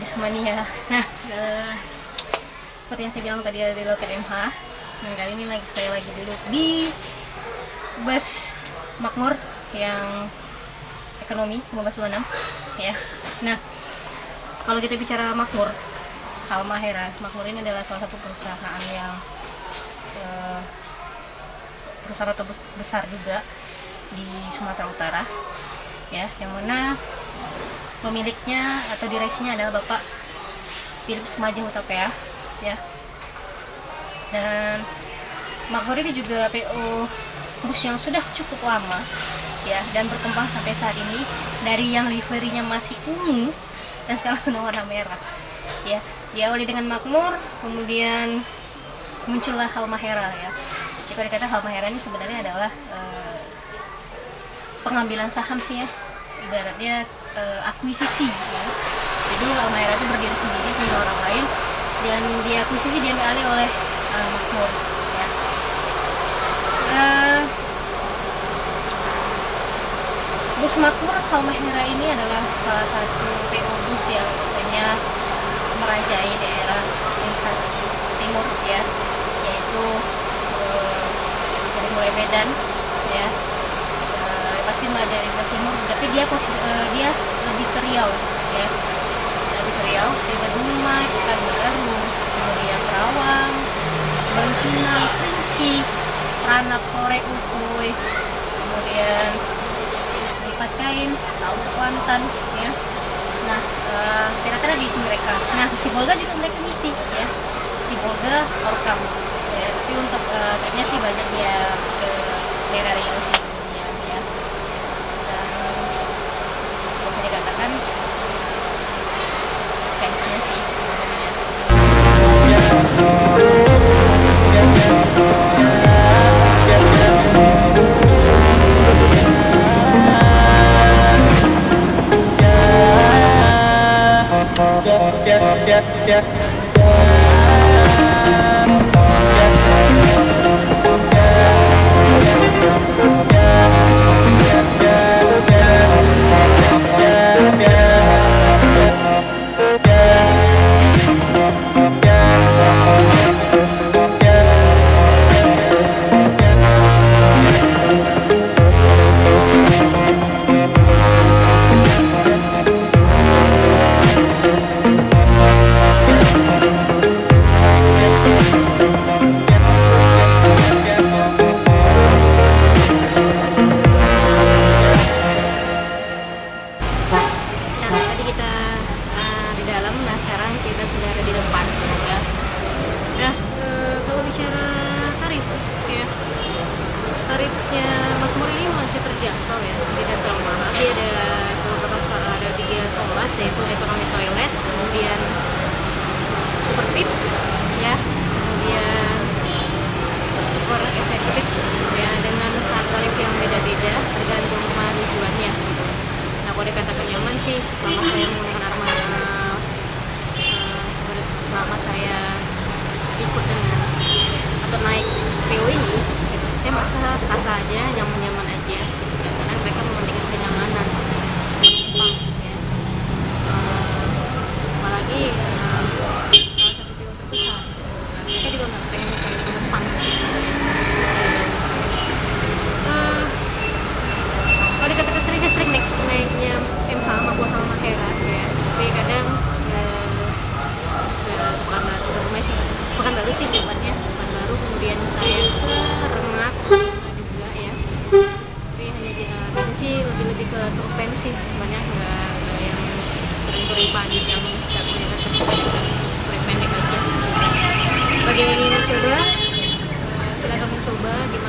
Bismania. Nah, seperti yang saya bilang tadi ada di loket MH. Nah, kali ini saya lagi duduk di bus Makmur yang ekonomi 1526 ya. Nah, kalau kita bicara Makmur Halmahera, Makmur ini adalah salah satu perusahaan yang perusahaan otobus besar juga di Sumatera Utara ya, yang mana pemiliknya atau direksinya adalah Bapak saja ya. Dan Makmur ini juga PO bus yang sudah cukup lama ya, dan berkembang sampai saat ini, dari yang liverinya masih ungu dan sekarang sudah warna merah ya. Diawali dengan Makmur, kemudian muncullah Halmahera ya. Jika dikata Halmahera ini sebenarnya adalah pengambilan saham sih ya, ibaratnya akuisisi ya. Jadi Halmahera itu berdiri sendiri, punya orang lain, dan diakuisisi, diambil alih oleh Makmur ya. Bus Makmur Halmahera ini adalah salah satu PO bus yang katanya merajai daerah lintas timur ya, yaitu dari mulai Medan ya, pasti dari lintas timur, tapi dia lebih ke Riau ya, lebih ke Riau, dari Dumai, Pekanbaru, kemudian Karawang, Bangkinang, Kerinci, Ranap, Sore, Ukuy, kemudian Lipat Kain, Tahu, Kuantan ya. Nah, kira-kira diisi mereka. Nah, Sibolga juga mereka ngisi ya, Sibolga, Sorkam ya. Tapi untuk tripnya sih banyak dia ke daerah Riau sih ya. Dan bisa dikatakan fansnya sih tarifnya Makmur ini masih terjangkau ya, tidak terlalu mahal. Dia ada 3 kelas, yaitu ekonomi toilet, kemudian super pip ya, kemudian super executive ya, dengan tarif yang beda-beda tergantung mana tujuannya. Nah, kalau dikatakan nyaman sih, selama saya menggunakan armada, selama saya ikut dengan atau naik PO ini, saya merasa sah-sah aja, nyaman-nyaman aja gitu, karena mereka mementingkan kenyamanan penumpang ya. Apalagi salah satu PO terbesar, mereka juga nggak pengen mencari penumpang kalau dikatakan sering naiknya MH Makmur Halmahera ya, tapi kadang bukan baru sih bukannya, bukan baru, kemudian saya ke Rengat juga ya, tapi hanya biasa sih lebih ke turpen sih, banyak nggak yang touring pagi yang nggak punya kesempatan, touring pendek aja. Bagi yang ingin mencoba silakan mencoba gitu.